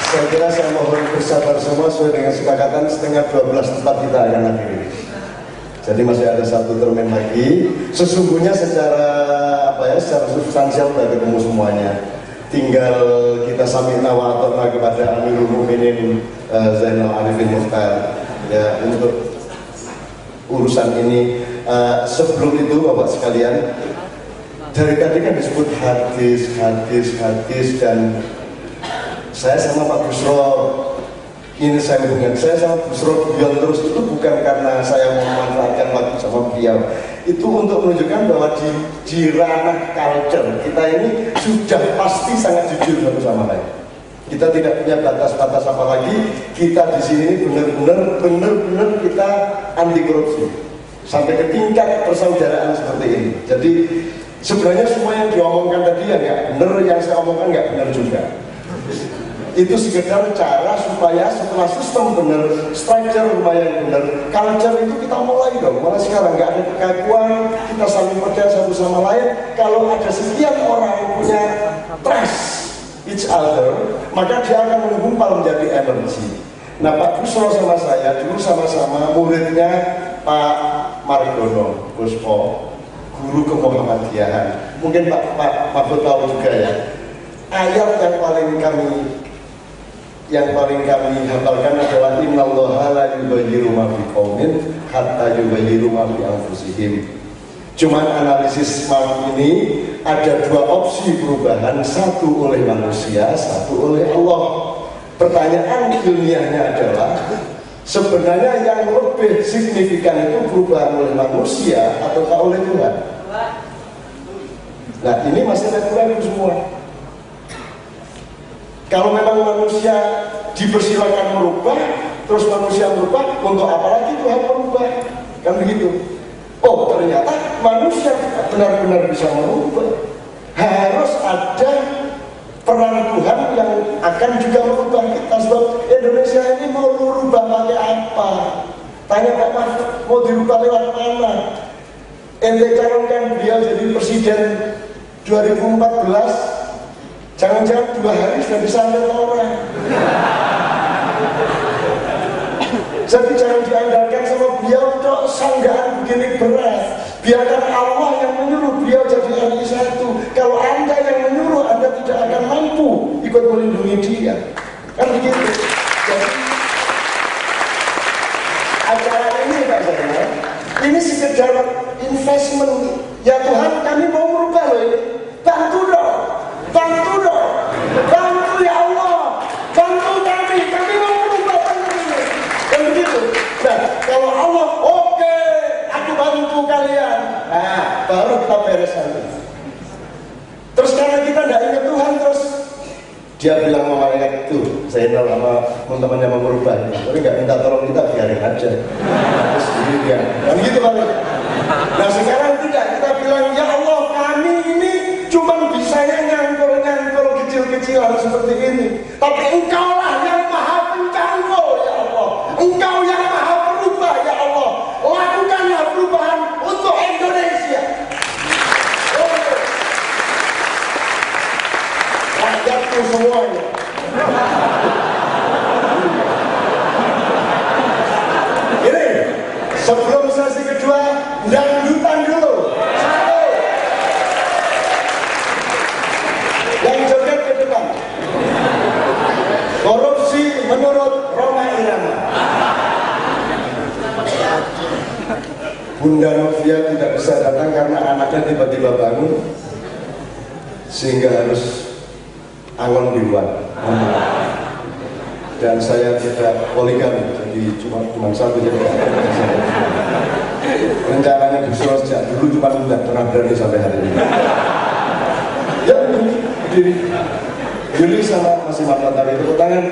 Saya kira saya mohon bersabar semua sesuai dengan kesepakatan setengah 12 tempat kita akan akhiri. Jadi masih ada satu termin lagi. Sesungguhnya secara secara substansial sudah ketemu semuanya. Tinggal kita sami'na wa ata'na kepada Amirul Mukminin Zainal Arifin Mukhtar ya untuk urusan ini. Sebelum itu Bapak sekalian, dari tadi kan disebut hadis dan saya sama Pak Busro, ini saya hubungan saya sama Busro beliau terus itu bukan karena saya mau memanfaatkan waktu sama beliau, itu untuk menunjukkan bahwa di ranah culture kita ini sudah pasti sangat jujur satu sama lain. Kita tidak punya batas-batas apalagi kita di sini benar-benar kita anti korupsi sampai ke tingkat persaudaraan seperti ini. Jadi sebenarnya semua yang diomongkan tadi ya nggak benar, yang saya omongkan nggak benar juga. Itu sekedar cara supaya setelah sistem benar, structure lumayan benar, culture itu kita mulai dong. Mulai sekarang nggak ada kekaguan, kita saling percaya satu sama lain. Kalau ada sekian orang punya trust each other, maka dia akan menggumpal menjadi energi. Nah, Pak Busro sama saya dulu sama-sama muridnya Pak Margono Puspo, guru kemuhammadiyahan. Mungkin Pak Mahfud tahu juga ya. Ayat yang paling kami hafalkan adalah innallaha la yughayyiru ma biqaumin hatta yughayyiru ma bi anfusihim. Cuman analisis malam ini ada dua opsi perubahan, satu oleh manusia, satu oleh Allah. Pertanyaan ilmiahnya adalah sebenarnya yang lebih signifikan itu perubahan oleh manusia ataukah oleh Tuhan? Nah, ini masih ragu-ragu semua. Kalau memang manusia dipersilakan merubah, terus manusia merubah, untuk apa lagi Tuhan merubah? Kan begitu. Oh, ternyata manusia benar-benar bisa merubah. Harus ada peran Tuhan yang akan juga merubah kita. Sebab Indonesia ini mau merubah pakai apa? Tanya Pak Mahfud, mau dirubah lewat mana? Ente calonkan beliau jadi presiden 2014. Jangan-jangan 2 hari sudah disantet orang. Jadi jangan diandalkan sama beliau untuk sanggahan begini berat. Biarkan Allah yang menyuruh beliau jadi RI 1. Kalau Anda yang menyuruh, Anda tidak akan mampu ikut melindungi dia. Kan begitu. Jadi acara ini Pak saya, ini sekedar investment. Ya Tuhan, kami mau merubah loh ini. Bantu dong. Bantu dong, bantu ya Allah, bantu kami mau merubah ini. Dan begitu. Nah, kalau Allah oke, aku bantu kalian. Nah, baru kita beres nanti. Terus karena kita tidak ingat Tuhan, terus dia bilang sama malaikat itu, Zainal sama teman-temannya mau merubahnya. Tapi nggak minta tolong kita, biarin aja. Terus dia, dan gitu malaikat. Nah sekarang tidak, kita bilang ya Allah, kami ini cuma bisanya nyangkul kecil-kecilan seperti ini. Tapi Engkaulah yang maha pencangkul ya Allah. Engkau yang maha berubah ya Allah. Lakukanlah perubahan untuk Indonesia. Rakyatku semuanya. Ini sebelum sesi kedua, dangdutan dulu. Yang joget ke depan. Korupsi menurut Roma Irama. Bunda Novia tidak bisa datang karena anaknya tiba-tiba bangun sehingga harus angon di luar. Dan saya tidak poligami, jadi cuma satu jadi. Rencananya Busro sejak dulu cuma tidak pernah berani sampai hari ini. Ya, berdiri. Yuli sama masih Marta tadi tepuk tangan.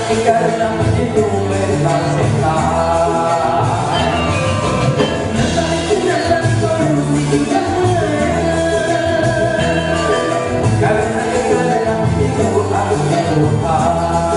Karena itu memang setan. Karena itu harusnya Tuhan.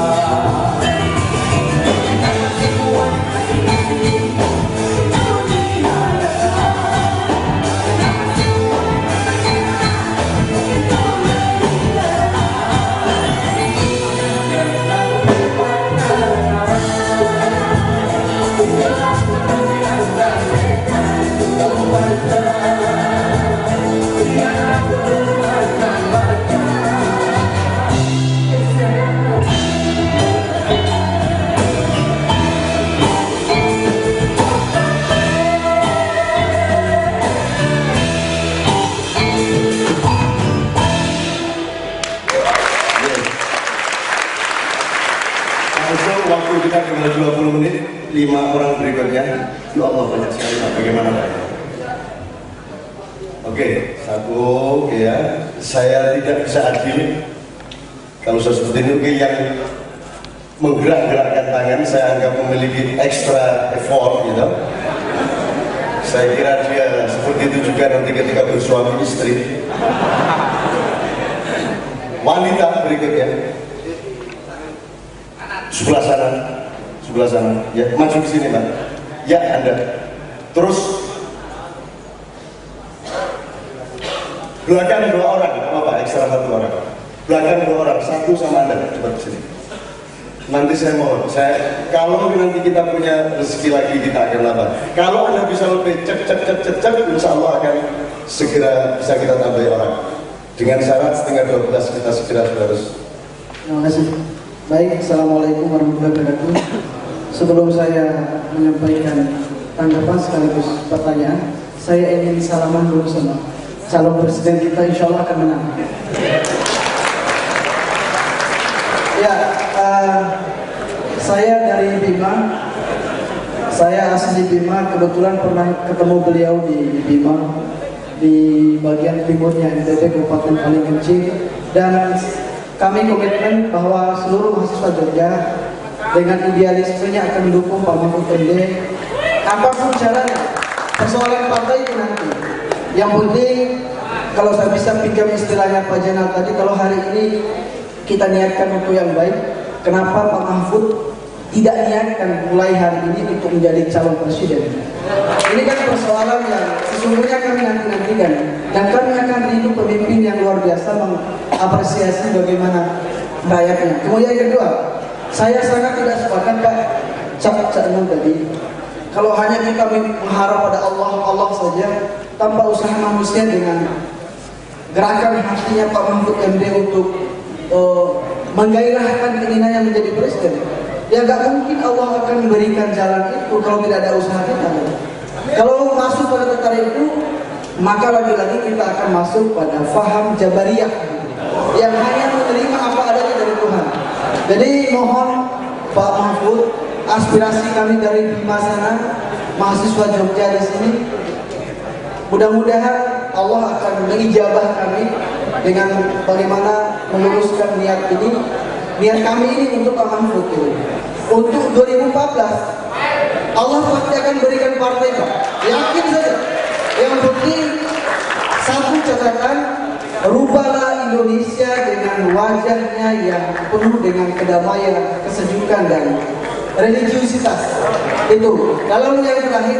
Waktu kita tinggal 20 menit, 5 orang berikutnya. Ya Allah, banyak sekali, Pak. Bagaimana, Pak? Oke, satu, ya. Saya tidak bisa adil kalau seperti ini. Oke, yang menggerak-gerakkan tangan, saya anggap memiliki extra effort, gitu. Saya kira dia seperti itu juga nanti ketika bersuami istri. Wanita berikutnya. Sebelah sana, ya, maju ke sini, Pak. Ya, Anda. Terus belakang 2 orang, apa, ekstra 1 orang. Belakang 2 orang, 1 sama Anda, coba ke sini. Nanti saya mohon, kalau nanti kita punya rezeki lagi kita akan lapar. Kalau Anda bisa lebih cek, insya Allah akan segera bisa kita tambahi orang. Dengan syarat setengah 12 kita segera harus. Terima kasih. Baik, Assalamualaikum warahmatullahi wabarakatuh. Sebelum saya menyampaikan tanggapan sekaligus pertanyaan, saya ingin salaman dulu sama calon presiden kita, insya Allah akan menang. Ya, saya dari Bima, saya asli Bima, kebetulan pernah ketemu beliau di Bima, di bagian timurnya NTT, Kabupaten paling kecil, dan kami komitmen bahwa seluruh mahasiswa Jogja dengan idealismenya akan mendukung Pak Mahfud MD apapun caranya. Persoalan partai itu nanti. Yang penting, kalau saya bisa pinjam istilahnya Pak Jenal tadi, kalau hari ini kita niatkan untuk yang baik, kenapa Pak Mahfud tidak niatkan mulai hari ini untuk menjadi calon presiden? Ini kan persoalan yang sesungguhnya kami nanti-nantikan, dan kami akan rindu pemimpin yang luar biasa mengapresiasi bagaimana rakyatnya. Kemudian yang kedua, saya sangat tidak sepakat Pak Cak Nun tadi, kalau hanya kita mengharap pada Allah saja tanpa usaha manusia dengan gerakan hatinya Pak Mahfud MD untuk menggairahkan keinginannya menjadi presiden. Ya gak mungkin Allah akan memberikan jalan itu kalau tidak ada usaha kita. Kalau masuk pada tentara itu, maka lagi-lagi kita akan masuk pada faham Jabariyah yang hanya menerima apa adanya dari Tuhan. Jadi mohon Pak Mahfud, aspirasi kami dari Bima sana, mahasiswa Jogja di sini, mudah-mudahan Allah akan mengijabah kami dengan bagaimana meluruskan niat ini. Niat kami ini untuk Pak Mahfud ini. Untuk 2014 Allah pasti akan berikan partai Pak. Yakin saja. Yang penting satu catatan, rubahlah Indonesia dengan wajahnya yang penuh dengan kedamaian, kesejukan dan religiusitas. Itu. Lalu yang terakhir,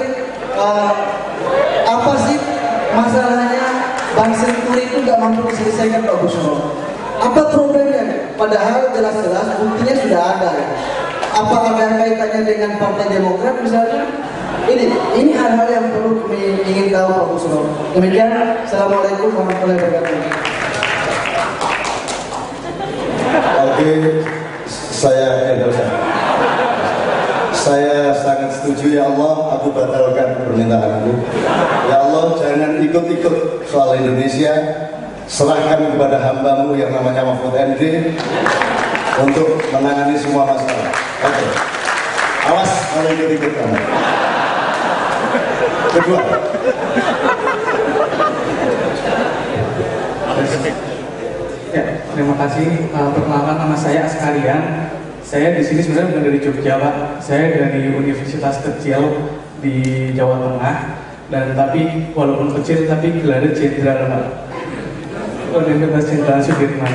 apa sih masalahnya Bang Senturi itu nggak mampu diselesaikan Pak Busro? Apa problemnya? Padahal jelas-jelas buktinya sudah ada. Apa ada kaitannya dengan Partai Demokrat misalnya? Ini hal-hal yang perlu kami ingin tahu Pak Busro. Demikian, Assalamualaikum warahmatullahi wabarakatuh. Oke, saya sangat setuju. Ya Allah, aku batalkan permintaanmu. Ya Allah, jangan ikut-ikut soal Indonesia. Serahkan kepada hambamu yang namanya Mahfud MD untuk menangani semua masalah. Oke. Awas kalau ikut-ikut kamu. Kedua. Ya, terima kasih. Perkenalkan, nama saya Askarian. Saya di sini sebenarnya bukan dari Jogja, Pak. Saya dari universitas kecil di Jawa Tengah, dan tapi walaupun kecil tapi gelarnya jenderal, Pak. Universitas Jenderal Sudirman.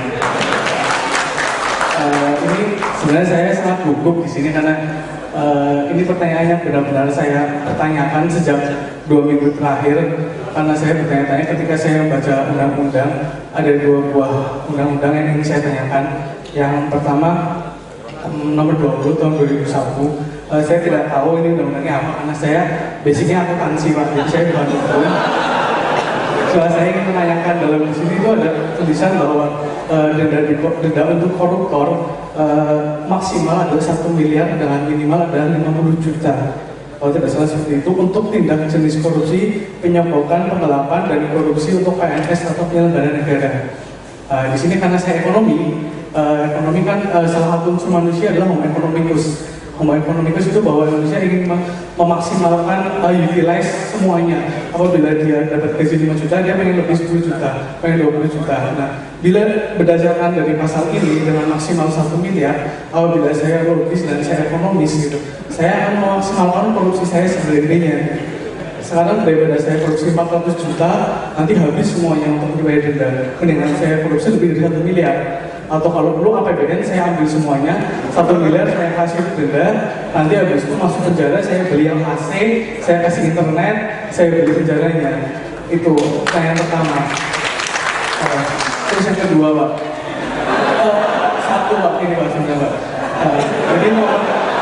Ini sebenarnya saya sangat gugup di sini karena ini pertanyaan yang benar-benar saya pertanyakan sejak 2 minggu terakhir, karena saya bertanya-tanya ketika saya membaca undang-undang. Ada 2 buah undang-undang yang ingin saya tanyakan. Yang pertama nomor 20 tahun 2001. Saya tidak tahu ini undang-undangnya apa karena saya basicnya akuntansi, Pak, jadi saya bukan hukum. Soalnya saya ingin menanyakan dalam di sini itu ada tulisan bahwa denda untuk koruptor maksimal adalah 1 miliar dengan minimal adalah 50 juta. Kalau tidak salah seperti itu untuk tindak jenis korupsi, penyebokan, penggelapan, dan korupsi untuk PNS atau penyelenggara negara. Di sini karena saya ekonomi kan salah satu unsur manusia adalah homo economicus. Homo economicus itu bahwa Indonesia ingin memaksimalkan utilize semuanya. Apabila dia dapat gaji 5 juta, dia pengen lebih 10 juta, pengen 20 juta. Nah, bila berdasarkan dari pasal ini dengan maksimal 1 miliar, apabila saya logis dan saya ekonomis gitu, saya akan memaksimalkan korupsi saya sebenarnya. Sekarang daripada saya korupsi 400 juta, nanti habis semuanya untuk dibayar denda. Mendingan saya korupsi lebih dari 1 miliar. Atau kalau perlu APBN saya ambil semuanya, 1 miliar saya kasih denda, nanti habis itu masuk penjara, saya beli yang AC, saya kasih internet, saya beli penjaranya. Itu yang pertama. Terus yang kedua, Pak. Satu, Pak, ini Pak sebenarnya, Pak. Jadi nomor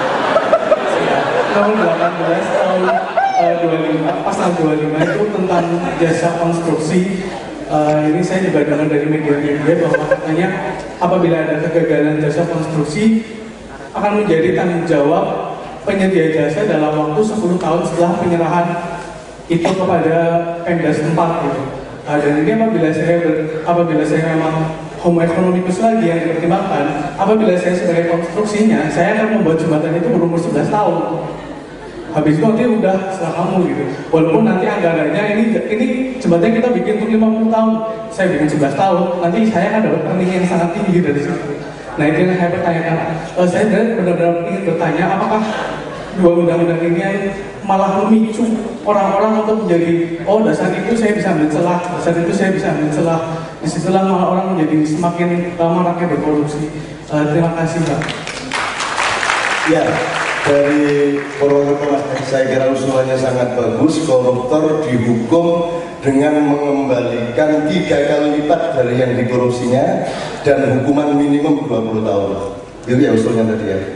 18 tahun 25, pasal 25 itu tentang jasa konstruksi. Ini saya juga dengar dari media-media bahwa katanya apabila ada kegagalan jasa konstruksi akan menjadi tanggung jawab penyedia jasa dalam waktu 10 tahun setelah penyerahan itu kepada Pemda setempat gitu. Dan ini apabila saya memang homo economicus lagi yang dipertimbangkan, apabila saya sebagai konstruksinya, saya akan membuat jembatan itu berumur 11 tahun. Habis itu nanti udah setelah kamu gitu. Walaupun nanti anggarannya ini jembatan kita bikin untuk 50 tahun, saya bikin 11 tahun, nanti saya akan dapat earning yang sangat tinggi dari situ. Nah itu yang saya pertanyakan. Saya benar-benar ingin bertanya, apakah 2 undang-undang ini malah memicu orang-orang untuk menjadi, oh dasar itu saya bisa ambil celah, dasar itu saya bisa ambil celah. Disitulah malah orang menjadi semakin maraknya berkorupsi. Terima kasih, Pak. Ya. Dari Purwokerto, saya kira usulannya sangat bagus. Koruptor dihukum dengan mengembalikan 3 kali lipat dari yang dikorupsinya dan hukuman minimum 20 tahun. Itu ya usulnya tadi ya.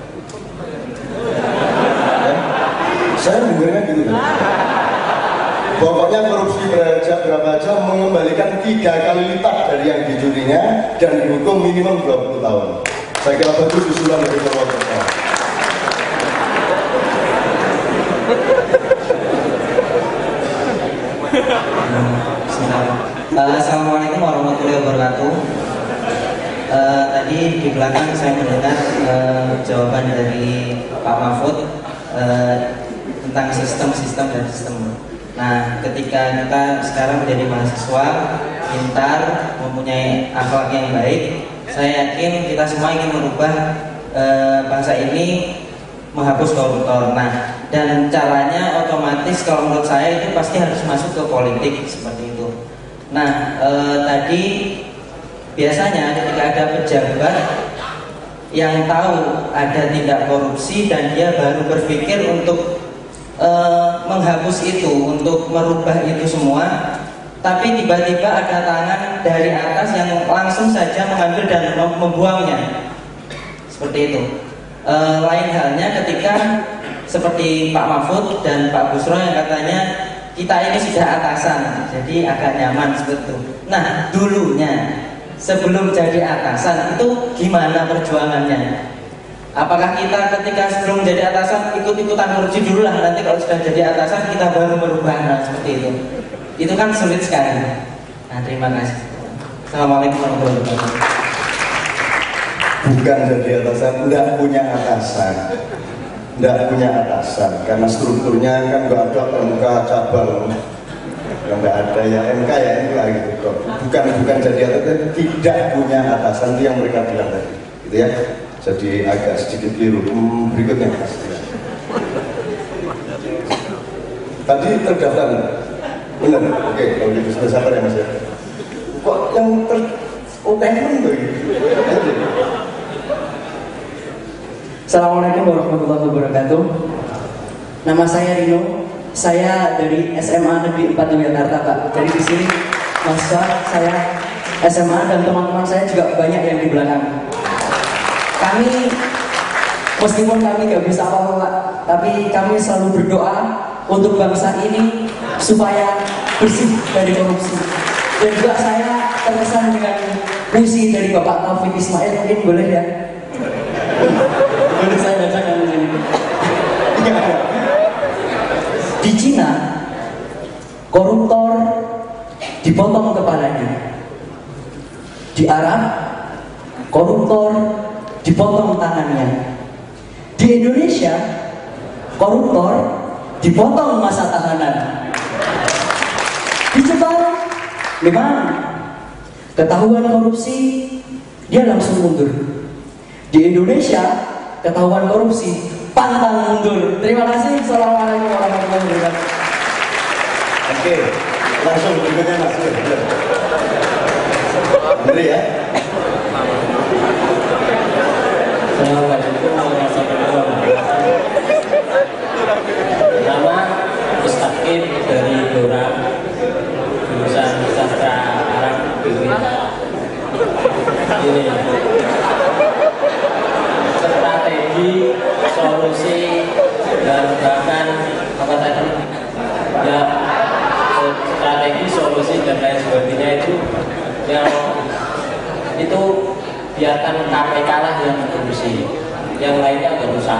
Saya dengarnya gitu kan. Pokoknya korupsi berapa aja mengembalikan 3 kali lipat dari yang dicurinya dan dihukum minimum 20 tahun. Saya kira bagus usulan dari Purwokerto. Assalamualaikum warahmatullahi wabarakatuh. Tadi di belakang saya mendengar jawaban dari Pak Mahfud tentang sistem dan sistem. Nah, ketika kita sekarang menjadi mahasiswa pintar, mempunyai akhlak yang baik, saya yakin kita semua ingin merubah bangsa ini, menghapus koruptor. Nah, dan caranya otomatis kalau menurut saya itu pasti harus masuk ke politik seperti itu. Nah, tadi biasanya ketika ada pejabat yang tahu ada tindak korupsi dan dia baru berpikir untuk menghapus itu, untuk merubah itu semua, tapi tiba-tiba ada tangan dari atas yang langsung saja mengambil dan membuangnya. Seperti itu. Lain halnya ketika seperti Pak Mahfud dan Pak Busro yang katanya kita ini sudah atasan, jadi agak nyaman seperti itu. Nah, dulunya sebelum jadi atasan itu gimana perjuangannya? Apakah kita ketika sebelum jadi atasan ikut-ikutan korupsi dulu lah, nanti kalau sudah jadi atasan kita baru merubah hal seperti itu? Itu kan sulit sekali. Nah, terima kasih. Assalamualaikum warahmatullahi wabarakatuh. Bukan jadi atasan, tidak punya atasan. Tidak punya atasan, karena strukturnya kan nggak ada MK cabang, nggak ada ya MK ya MK gitu. Bukan jadi atasan, tidak punya atasan, itu yang mereka bilang tadi, gitu ya. Jadi agak sedikit keliru. Berikutnya Mas. Tadi terdaftar, benar? Oke, kalau gitu sudah sabar ya Mas ya. Kok yang UTM tuh? Assalamualaikum warahmatullahi wabarakatuh. Nama saya Rino. Saya dari SMA Negeri 4 Yogyakarta, Pak. Jadi di sini mahasiswa saya SMA dan teman-teman saya juga banyak yang di belakang. Kami meskipun kami nggak bisa apa-apa, Pak, tapi kami selalu berdoa untuk bangsa ini supaya bersih dari korupsi. Dan juga saya terkesan dengan puisi dari Bapak Taufik Ismail, mungkin boleh ya? Boleh saya bacakan di sini. Di Cina, koruptor dipotong kepalanya. Di Arab, koruptor dipotong tangannya. Di Indonesia, koruptor dipotong masa tahanan. Di Jepang, memang ketahuan korupsi, dia langsung mundur. Di Indonesia, ketahuan korupsi, pantang mundur. Terima kasih. Assalamualaikum warahmatullahi wabarakatuh. Oke, langsung berikutnya Mas. Bener ya? Assalamualaikum warahmatullahi wabarakatuh. Nama Mustaqim dari Blora, jurusan sastra Arab ini. Strategi, solusi, dan bahkan apa tadi? Ya, strategi, solusi dan lain sebagainya itu yang itu biarkan KPK lah yang berurusi, yang lainnya nggak usah.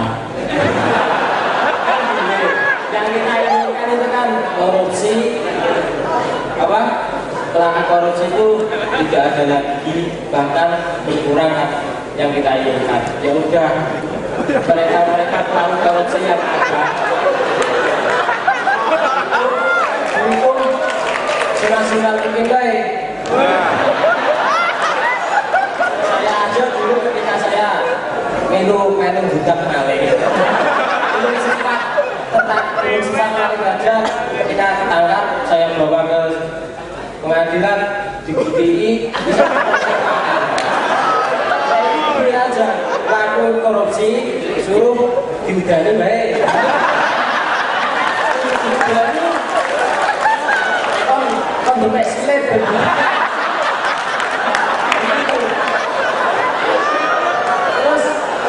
Yang kita inginkan itu kan korupsi, apa? Pelanggaran korupsi itu tidak ada lagi, bahkan berkurang yang kita inginkan. Ya udah, mereka pelanggar korupsi yang ada. Hukum senang-senang bikin baik. Saya aja dulu ketika saya melu budak maling. Belum sempat maling aja, ketika ketangkap saya bawa ke pengadilan di BPI bisa saya beri aja laku korupsi suruh diudani baik. Kan dompet slip. Terus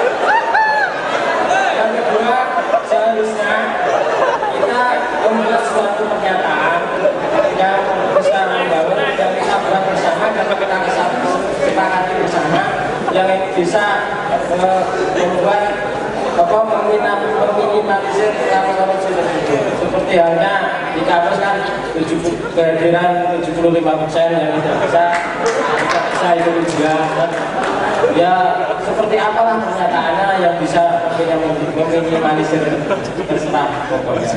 yang kedua, seharusnya kita membuat suatu pernyataan yang bisa membangun, yang kita buat bersama dan kita sepakati bersama, yang bisa membuat meminimalisir korupsi tersebut. Seperti halnya di kampus kan kehadiran 75% yang tidak bisa itu dijelaskan. Ya seperti apalah pernyataannya yang bisa meminimalisir, terserah pokoknya.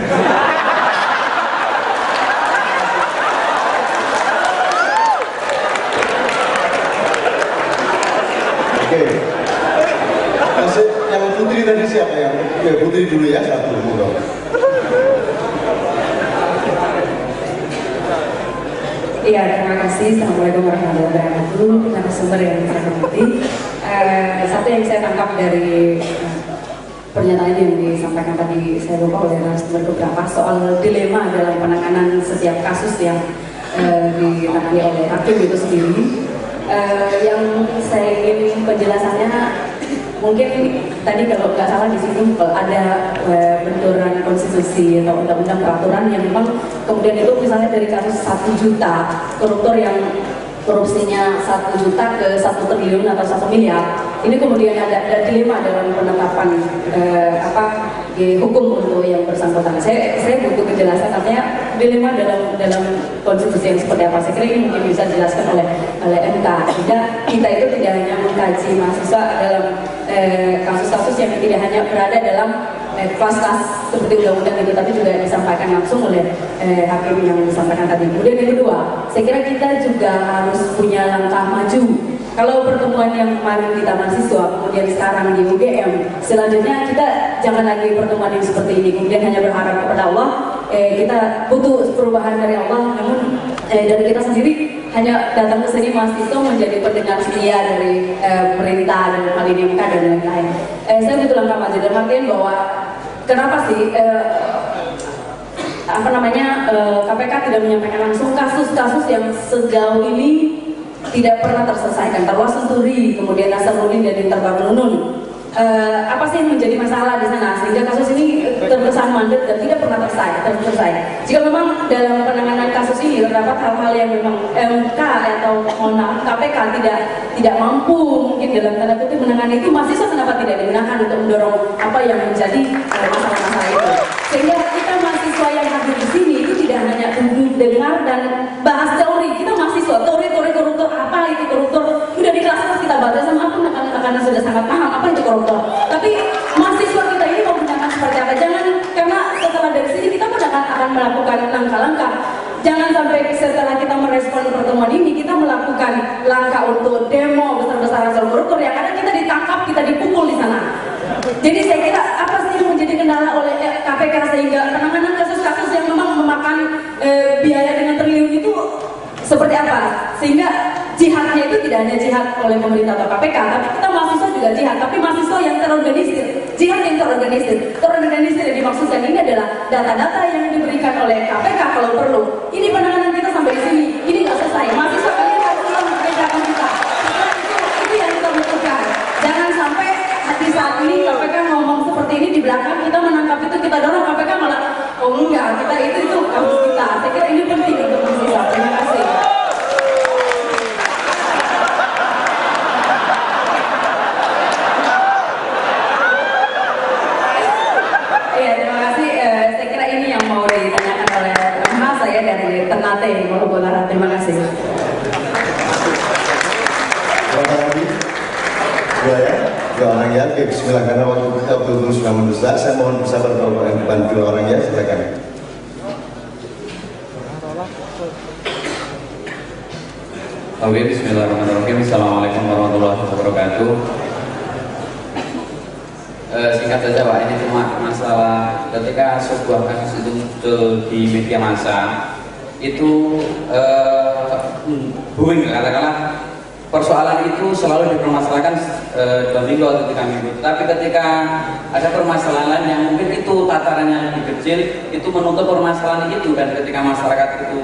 Oke. Masih yang Putri tadi siapa yang? Oke, Putri dulu ya, satu dulu. Iya, terima kasih. Assalamualaikum warahmatullahi wabarakatuh. Narasumber yang saya hormati. Satu yang saya tangkap dari pernyataan yang disampaikan tadi saya lupa oleh narasumber beberapa soal dilema dalam penanganan setiap kasus yang ditangani oleh hakim itu sendiri. Yang saya ingin penjelasannya mungkin tadi kalau nggak salah di sini ada benturan konstitusi atau undang-undang peraturan yang memang kemudian itu misalnya dari kasus 1 juta koruptor yang korupsinya 1 juta ke 1 triliun atau 1 miliar, ini kemudian ada dilema dalam penetapan hukum untuk yang bersangkutan. Saya butuh kejelasan, artinya dilema dalam konstitusi yang seperti apa. Saya kira ini mungkin bisa dijelaskan oleh MK. Kita itu tidak hanya mengkaji mahasiswa dalam kasus-kasus yang tidak hanya berada dalam kelas-kelas seperti undang-undang itu, tapi juga disampaikan langsung oleh hakim yang disampaikan tadi. Kemudian yang kedua, saya kira kita juga harus punya langkah maju Kalau pertemuan yang kemarin kita mahasiswa, kemudian sekarang di UGM, selanjutnya kita jangan lagi pertemuan yang seperti ini, kemudian hanya berharap kepada Allah. Kita butuh perubahan dari Allah, namun dari kita sendiri hanya datang ke sini mahasiswa menjadi pendengar setia dari perintah dan hal ini dan lain-lain. Saya betul lengkap aja dalam artian bahwa kenapa sih KPK tidak menyampaikan langsung kasus-kasus yang sejauh ini tidak pernah terselesaikan, Tarwas Senturi, kemudian Nasaruddin dan Interbar Nunun. Apa sih yang menjadi masalah di sana sehingga kasus ini terkesan mandek dan tidak pernah terselesai? Jika memang dalam penanganan kasus ini terdapat hal-hal yang memang MK atau KPK tidak mampu mungkin dalam tanda kutip menangani itu, mahasiswa kenapa tidak digunakan untuk mendorong apa yang menjadi masalah-masalah itu? Sehingga kita mahasiswa yang hadir di sini itu tidak hanya duduk dengar dan bahas teori. Kita mahasiswa teori koruptor, apa itu koruptor? Udah di kelas kita baca sama aku karena sudah sangat paham apa itu koruptor. Tapi mahasiswa kita ini mau gunakan seperti apa? Jangan, karena setelah dari sini kita pun akan melakukan langkah-langkah. Jangan sampai setelah kita merespon pertemuan ini kita melakukan langkah untuk demo besar-besaran soal koruptor yang ada kita ditangkap, kita dipukul di sana. Jadi saya kira apa sih yang menjadi kendala oleh KPK sehingga penanganan kasus-kasus yang memang memakan biaya dengan triliun itu seperti apa? Sehingga jihadnya itu tidak hanya jihad oleh pemerintah atau KPK, tapi kita mahasiswa juga jihad, tapi mahasiswa yang terorganisir, jihad yang terorganisir. Terorganisir yang dimaksudkan ini adalah data-data yang diberikan oleh KPK kalau perlu. Ini penanganan kita sampai di sini, ini nggak selesai. Mahasiswa kalian harus mengerjakan kita. Itu yang kita butuhkan. Jangan sampai di saat ini KPK ngomong seperti ini di belakang kita menangkap itu, kita dorong KPK malah oh enggak, kita itu harus kita. Saya kira ini penting untuk mahasiswa. Terima kasih. Iya, terima kasih. Saya kira ini yang mau ditanyakan oleh Mas saya dari Ternate, Maluku Utara. Terima kasih. Berapa lagi? Dua orang ya. Oke, bismillah, karena waktu kita betul-betul sudah mendesak, saya mohon bersabar Bapak yang depan. Dua orang ya, silakan. Oke, bismillahirrahmanirrahim. Assalamualaikum warahmatullahi wabarakatuh. Singkat saja Pak, ini cuma masalah ketika sebuah kasus itu muncul di media massa itu booming, katakanlah persoalan itu selalu dipermasalahkan 2 minggu atau 3 minggu. Tapi ketika ada permasalahan yang mungkin itu tatarannya lebih kecil, itu menutup permasalahan itu, dan ketika masyarakat itu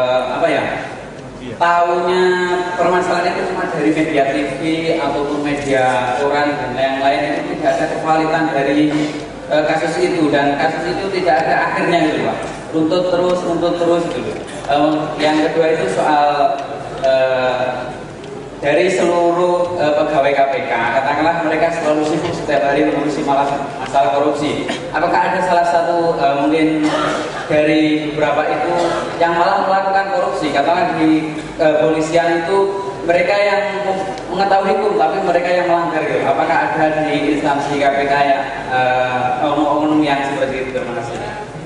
tahunya permasalahan itu cuma dari media TV ataupun media koran dan lain-lain, itu tidak ada kevalitan dari kasus itu, dan kasus itu tidak ada akhirnya gitu Pak, runtut terus gitu. Yang kedua itu soal dari seluruh pegawai KPK, katakanlah mereka selalu sibuk setiap hari mengurusi masalah korupsi. Apakah ada salah satu mungkin dari beberapa itu yang malah melakukan korupsi? Katakanlah di polisian itu mereka yang mengetahui hukum, tapi mereka yang melanggar gitu. Apakah ada di instansi KPK yang oknum yang seperti itu? Terima kasih.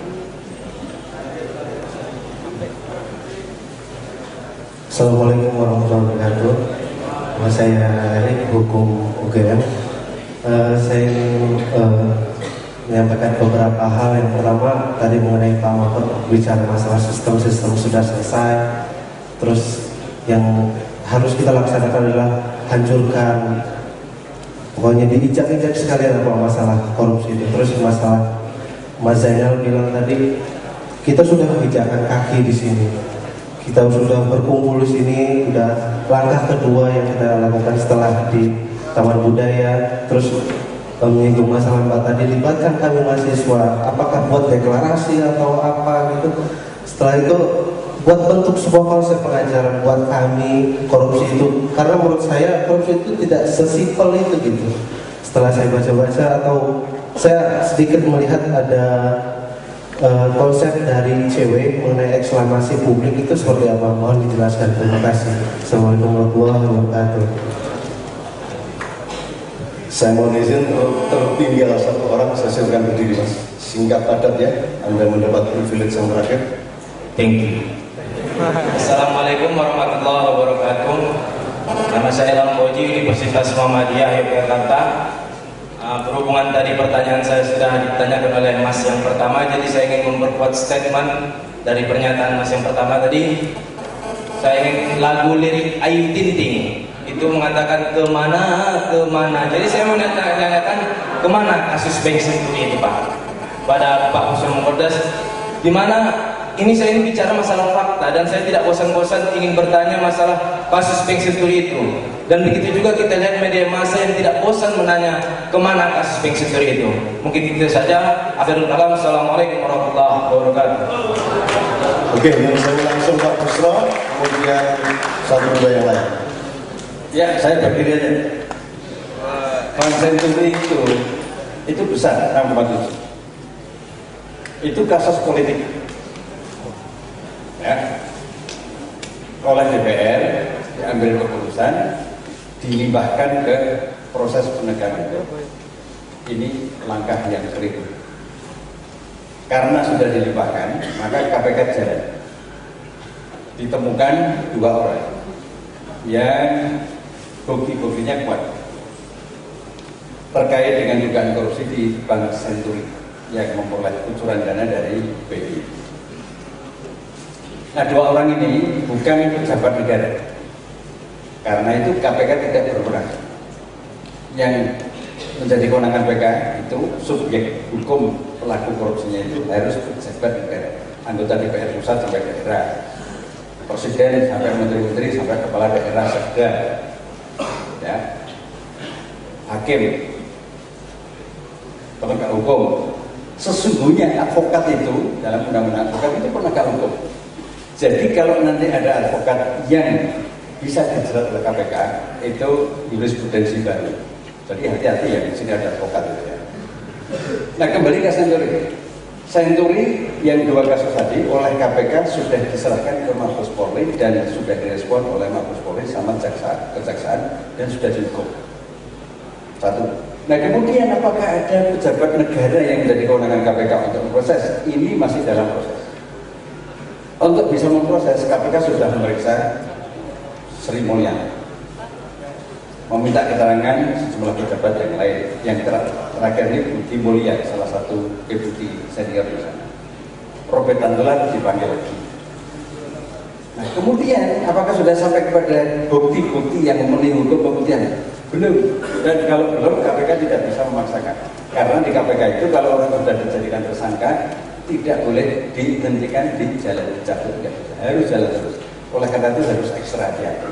Assalamualaikum warahmatullahi wabarakatuh. Nama saya Erik, hukum UGM. Saya ingin menyampaikan beberapa hal. Yang pertama tadi mengenai Pak Mahfud bicara masalah sistem sudah selesai. Terus yang harus kita laksanakan adalah hancurkan, pokoknya diinjak-injak sekalian apa masalah korupsi itu. Terus masalah Mas Zainal bilang tadi, kita sudah menginjakkan kaki di sini. Kita sudah berkumpul di sini, udah langkah kedua yang kita lakukan setelah di Taman Budaya. Terus menyinggung masalah Mbak tadi, libatkan kami mahasiswa, apakah buat deklarasi atau apa gitu. Setelah itu buat bentuk sebuah konsep pengajaran buat kami korupsi itu, karena menurut saya korupsi itu tidak sesimpel itu gitu. Setelah saya baca-baca atau saya sedikit melihat ada konsep dari cewek mengenai eksklamasi publik itu seperti apa, mohon dijelaskan. Terima kasih. Assalamualaikum warahmatullahi wabarakatuh. Saya mohon izin tertinggal satu orang, saya silakan berdiri Mas. Singkat padat ya, Anda mendapat privilege yang terakhir. Thank you. Assalamualaikum warahmatullahi wabarakatuh. Nama saya Lamboji, Universitas Muhammadiyah Yogyakarta. Berhubungan tadi pertanyaan saya sudah ditanyakan oleh Mas yang pertama, jadi saya ingin memperkuat statement dari pernyataan Mas yang pertama tadi. Saya ingin lagu lirik Ayu Tinting itu mengatakan kemana. Jadi saya mau menanyakan kemana kasus Bank Senturi itu Pak? Pada Pak Hussein Muqaddas, di mana ini saya ingin bicara masalah fakta dan saya tidak bosan-bosan ingin bertanya masalah kasus Bank Senturi itu. Dan begitu juga kita lihat media massa yang tidak bosan menanya kemana kasus Bank Senturi itu. Mungkin itu saja. Akhirul kalam. Assalamualaikum warahmatullahi wabarakatuh. Oke, yang saya langsung Pak Busro, kemudian satu dua yang lain. Ya, saya berdiri aja. Bank Senturi itu besar, 6,7. Itu kasus politik. Ya, oleh DPR diambil keputusan, dilimpahkan ke proses penegakan hukum. Ini langkah yang keliru. Karena sudah dilimpahkan, maka KPK jalan. Ditemukan 2 orang yang bukti-buktinya kuat terkait dengan dugaan korupsi di Bank Senturi yang memperoleh kucuran dana dari BI. Nah, 2 orang ini bukan pejabat negara. Karena itu KPK tidak berwenang. Yang menjadi kewenangan KPK itu subjek hukum pelaku korupsinya itu harus pejabat negara, anggota DPR pusat sampai daerah, presiden sampai menteri-menteri sampai kepala daerah sekda, ya, hakim, penegak hukum. Sesungguhnya advokat itu dalam undang-undang advokat itu penegak hukum. Jadi kalau nanti ada advokat yang bisa dijerat oleh KPK, itu jurisprudensi baru. Jadi hati-hati ya, di sini ada advokat itu ya. Nah, kembali ke Senturi. Senturi yang 2 kasus tadi oleh KPK sudah diserahkan ke Mabes Polri dan sudah direspon oleh Mabes Polri sama kejaksaan dan sudah dihukum. 1. Nah, kemudian apakah ada pejabat negara yang menjadi kewenangan KPK untuk memproses? Ini masih dalam proses. Untuk bisa memproses, KPK sudah memeriksa Sri Mulyani, meminta keterangan sejumlah pejabat yang lain. Yang terakhir ini Budi Mulya, salah satu deputi senior di sana. Robert Tantular dipanggil lagi. Nah, kemudian apakah sudah sampai kepada bukti-bukti yang memenuhi hukum pembuktian? Belum. Dan kalau belum, KPK tidak bisa memaksakan. Karena di KPK itu kalau orang sudah dijadikan tersangka, tidak boleh dihentikan di jalan cabut, harus jalan terus. Oleh karena itu harus ekstra hati-hati.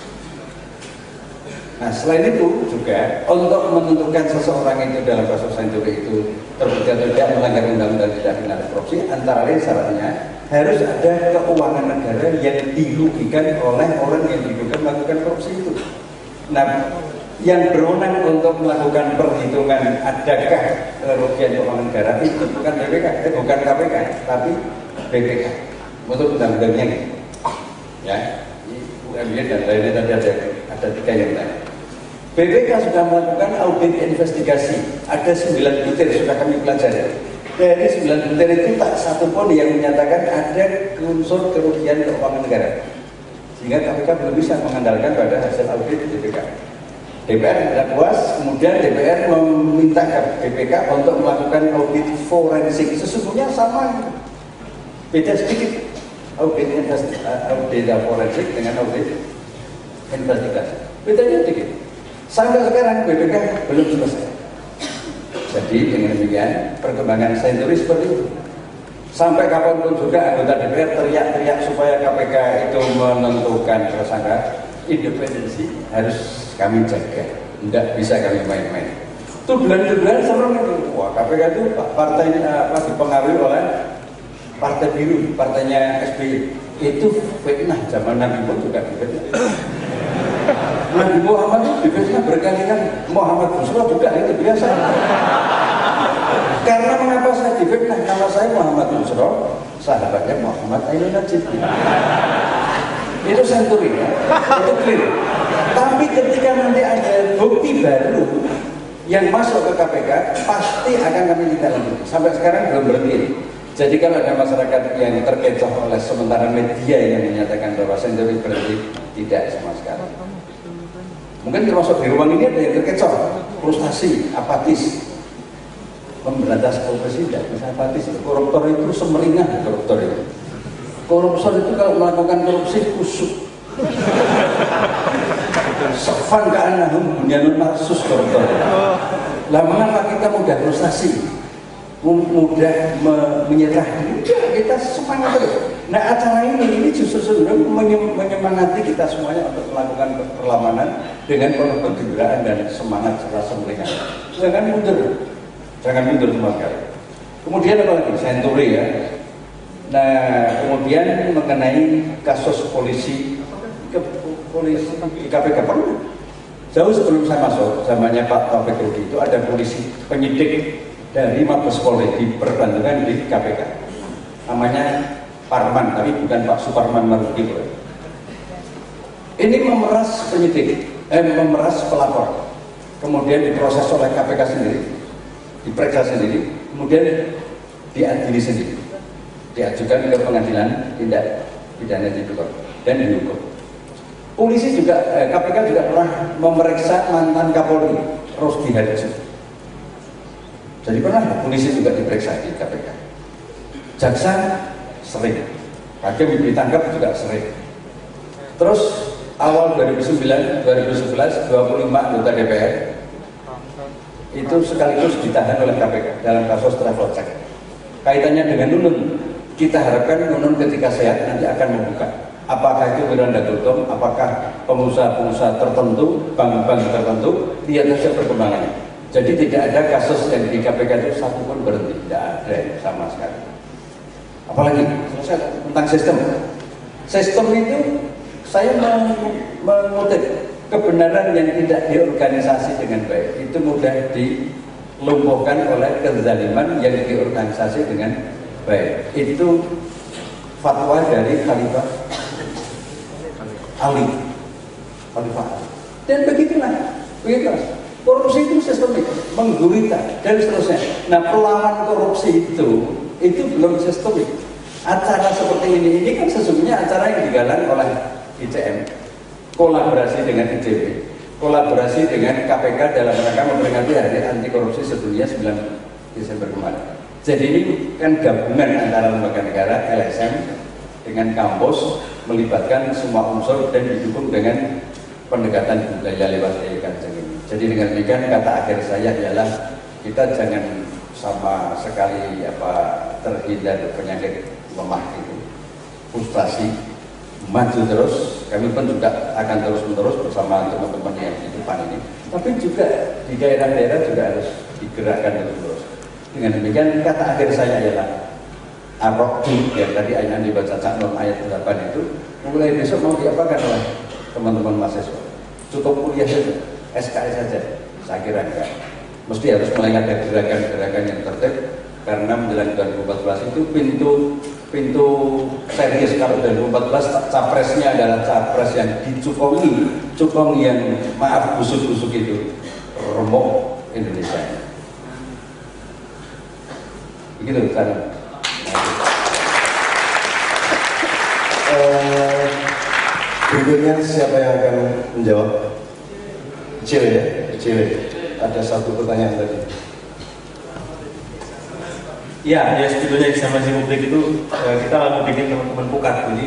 Nah, selain itu juga untuk menentukan seseorang itu dalam kasus Senturi itu terbukti atau tidak melanggar undang-undang tidak pidana korupsi, antara lain syaratnya harus ada keuangan negara yang dirugikan oleh orang yang diduga melakukan korupsi itu. Nah, yang berwenang untuk melakukan perhitungan adakah kerugian keuangan negara itu bukan BPK, bukan KPK, tapi BPK. Untuk undang-undangnya gitu. Ya, UMY dan lainnya tadi ada 3 yang lain. BPK sudah melakukan audit investigasi, ada 9 butir sudah kami pelajari. Dari 9 butir itu tak satu pun yang menyatakan ada unsur kerugian keuangan negara, sehingga KPK belum bisa mengandalkan pada hasil audit BPK. DPR tidak puas, kemudian DPR meminta ke BPK untuk melakukan audit forensik. Sesungguhnya sama, beda sedikit audit forensik dengan audit investigasi. Bedanya sedikit. Sampai sekarang BPK belum selesai. Jadi dengan demikian perkembangan Senturi seperti itu. Sampai kapanpun juga anggota DPR teriak-teriak supaya KPK itu menentukan tersangka, independensi harus kami jaga, tidak bisa kami main-main. Itu bulan-bulan serem itu. Wah, KPK itu partainya dipengaruhi oleh Partai Biru, partainya SBY. Itu fitnah zaman Nabi pun juga fitnah. Nabi Muhammad itu difitnah berkali-kali. Muhammad Busro juga itu biasa. Karena mengapa saya difitnah? Nama saya Muhammad Busro, sahabatnya Muhammad Ainun Najib. Itu Senturi ya, itu clear. Tapi ketika nanti ada bukti baru yang masuk ke KPK, pasti akan kami tindak lanjut. Sampai sekarang belum berhenti. Jadi kalau ada masyarakat yang terkecoh oleh sementara media yang menyatakan bahwa Senturi berhenti, tidak sama sekali. Mungkin termasuk di ruang ini ada yang terkecoh, frustasi, apatis. Memberantas korupsi tidak bisa apatis. Koruptor itu semeringah, koruptor itu. Koruptor itu kalau melakukan korupsi kusuk. Sofan ka'annahum bunyanun marsus koruptor. Lah mengapa kita mudah frustasi, mudah menyerah? Kita semangat terus. Nah acara ini justru sebenarnya menyemangati kita semuanya untuk melakukan perlawanan dengan penuh kegembiraan dan semangat serta semeringah. Jangan mundur semua kali. Kemudian apa lagi? Senturi ya. Nah kemudian mengenai kasus polisi di KPK pernah. Jauh sebelum saya masuk, zamannya Pak Taufik Rudi itu ada polisi penyidik dari Mabes Polri diperbantukan di KPK. Namanya Parman, tapi bukan Pak Suparman Marudi. Ini memeras penyidik, memeras pelapor. Kemudian diproses oleh KPK sendiri, diperiksa sendiri, kemudian diadili sendiri, diajukan ke pengadilan tindak pidana tipikor dan dihukum. Polisi juga, KPK juga pernah memeriksa mantan Kapolri Rosdi Hadji. Jadi pernah polisi juga diperiksa di KPK. Jaksa sering, hakim ditangkap juga sering. Terus awal 2009, 2011, 25 anggota DPR itu sekaligus ditahan oleh KPK dalam kasus travel check. Kaitannya dengan Nunun, kita harapkan Nunun ketika sehat nanti akan membuka. Apakah itu Miranda Gultom, apakah pengusaha-pengusaha tertentu, bank-bank tertentu, lihat saja perkembangannya. Jadi tidak ada kasus yang di KPK itu satu pun berhenti, tidak ada sama sekali. Apalagi selesai tentang sistem. Sistem itu saya mengutip kebenaran yang tidak diorganisasi dengan baik itu mudah dilumpuhkan oleh kezaliman yang diorganisasi dengan baik. Itu fatwa dari Khalifah Ali. Dan begitulah. Korupsi itu sistemik, menggurita dan seterusnya. Nah, perlawanan korupsi itu belum sistemik. Acara seperti ini kan sesungguhnya acara yang digalang oleh ICM, kolaborasi dengan ICB, kolaborasi dengan KPK dalam rangka memperingati Hari Anti Korupsi Sedunia 9 Desember kemarin. Jadi ini kan gabungan antara lembaga negara, LSM dengan kampus, melibatkan semua unsur dan didukung dengan pendekatan budaya lewat Kanjeng ini. Jadi dengan demikian kata akhir saya ialah kita jangan sama sekali terhindar penyakit lemah itu, frustasi, maju terus. Kami pun juga akan terus-menerus bersama teman-teman yang di depan ini. Tapi juga di daerah-daerah juga harus digerakkan terus. Dengan demikian kata akhir saya ialah Ar-Raqdu yang tadi ayat dibaca Cak Nun ayat 8 itu mulai besok mau diapakan oleh teman-teman mahasiswa? Cukup kuliah saja, SKS saja? Saya kira enggak. Mesti harus mulai ada gerakan-gerakan yang tertib karena menjelang 2014 itu pintu serius. Kalau 2014 capresnya adalah capres yang cukong yang maaf busuk-busuk itu remuk Indonesia. Begitu kan? Berikutnya siapa yang akan menjawab? Kecil ya, kecil. Ada satu pertanyaan tadi. Ya sebetulnya examinasi publik itu kita bikin teman-teman pukat. Jadi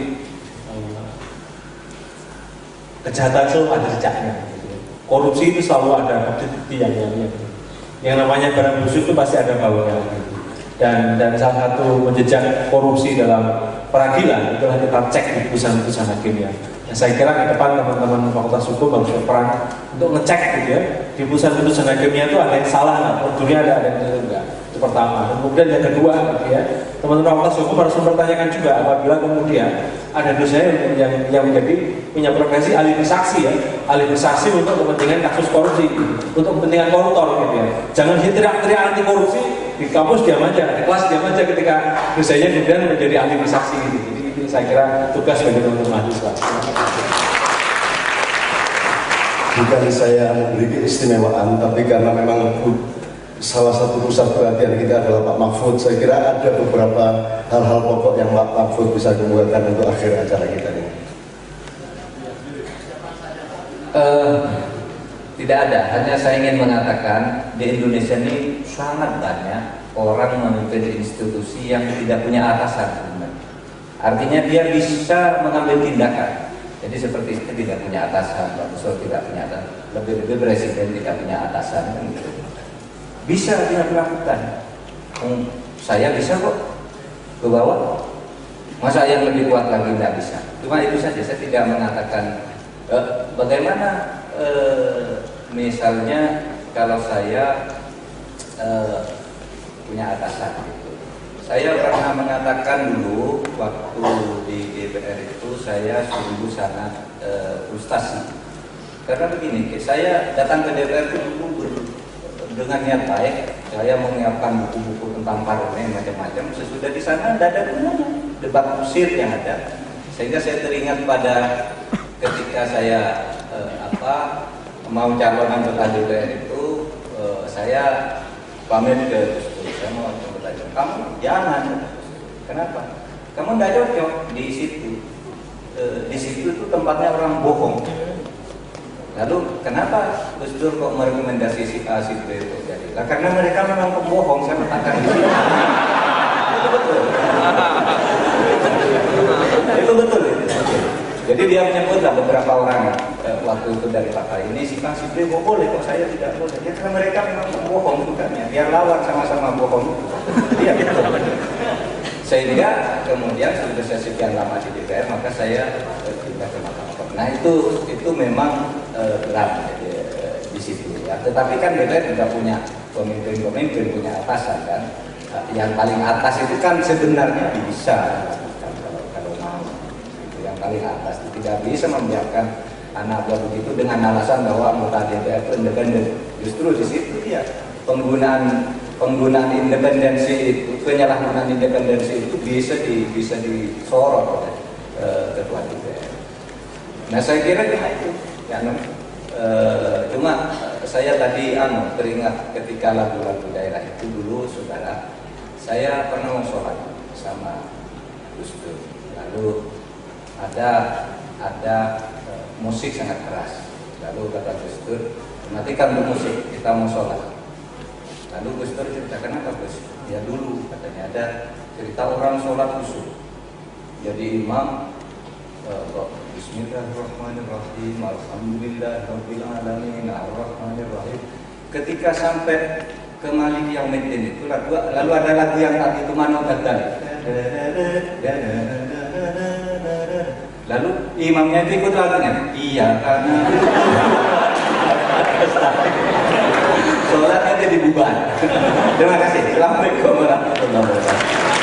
kejahatan itu ada jejaknya. Korupsi itu selalu ada bukti-bukti yang namanya barang busuk itu pasti ada baunya. Dan salah satu menjejak korupsi dalam peradilan itulah kita cek di putusan-putusan hakim ya. Nah, saya kira ke depan teman-teman Fakultas Hukum harus berperan untuk ngecek gitu ya di putusan-putusan hakimnya itu ada yang salah nggak, prosedurnya ada yang enggak. Itu pertama. Dan kemudian yang kedua gitu ya, teman-teman Fakultas Hukum harus mempertanyakan juga apabila kemudian ada dosen yang menjadi punya profesi ahli bersaksi ya, ahli bersaksi untuk kepentingan kasus korupsi, untuk kepentingan koruptor gitu ya. Jangan sih teriak-teriak anti korupsi di kampus diam aja, di kelas diam aja ketika dosennya kemudian menjadi ahli bersaksi gitu. Jadi itu saya kira tugas bagi teman-teman mahasiswa. Bukan saya memberi keistimewaan, tapi karena memang salah satu pusat perhatian kita adalah Pak Mahfud. Saya kira ada beberapa hal-hal pokok yang Pak Mahfud bisa kemukakan untuk akhir acara kita ini. Tidak ada, hanya saya ingin mengatakan di Indonesia ini sangat banyak orang memimpin institusi yang tidak punya atasan. Artinya dia bisa mengambil tindakan. Jadi seperti itu, tidak punya atasan, Pak Busro tidak punya atasan, lebih-lebih presiden tidak punya atasan. Gitu. Bisa dia melakukan. Saya bisa kok ke bawah. Masa yang lebih kuat lagi tidak bisa. Cuma itu saja, saya tidak mengatakan bagaimana misalnya kalau saya punya atasan gitu. Saya pernah mengatakan dulu waktu di DPR itu saya sungguh sangat frustasi. Karena begini, saya datang ke DPR itu dulu dengan niat baik. Saya menyiapkan buku-buku tentang parlemen macam-macam. Sesudah di sana tidak ada gunanya, debat kusir yang ada. Sehingga saya teringat pada ketika saya mau calon anggota DPR itu, saya pamit ke Gus Dur. Saya mau anggota DPR. Kamu jangan. Kenapa? Kamu tidak cocok di situ. Di situ itu tempatnya orang bohong. Lalu kenapa Gus Dur kok merekomendasi si A, si B itu jadi? Nah, karena mereka memang pembohong, saya katakan itu. Itu betul. Itu betul. Jadi dia menyebutlah beberapa orang waktu itu dari partai ini si A, si B boleh kok saya tidak boleh. Ya karena mereka memang pembohong bukan ya. Biar lawan sama-sama bohong. Iya betul. Sehingga kemudian sudah saya sekian lama di DPR maka saya pindah ke Mahkamah. Nah itu memang berat di situ ya. Tetapi kan DPR juga punya pemimpin-pemimpin, punya atasan kan. Yang paling atas itu kan sebenarnya bisa kalau mau. Itu yang paling atas tidak bisa membiarkan anak buah begitu dengan alasan bahwa anggota DPR itu independen. Justru di situ ya penggunaan independensi itu, penyalahgunaan independensi itu bisa disorot oleh ketua DPR. Nah saya kira itu ya, cuma saya tadi teringat ketika lagu-lagu daerah itu dulu saudara, saya pernah mau sholat sama Gus Dur. Lalu ada musik sangat keras. Lalu kata Gus Dur, matikan musik, kita mau sholat. Lalu Gus Dur cerita, kenapa Gus? Ya dulu katanya ada cerita orang sholat khusyuk. Jadi imam Bismillahirrahmanirrahim, Alhamdulillahirabbil alamin, Arrahmanirrahim. Ketika sampai ke Malik Yaumiddin itu lalu ada lagu yang tadi itu Mano Dadal. Lalu imamnya itu ikut lagunya. Iya karena sholatnya jadi bubar. Terima kasih. Assalamualaikum warahmatullahi wabarakatuh.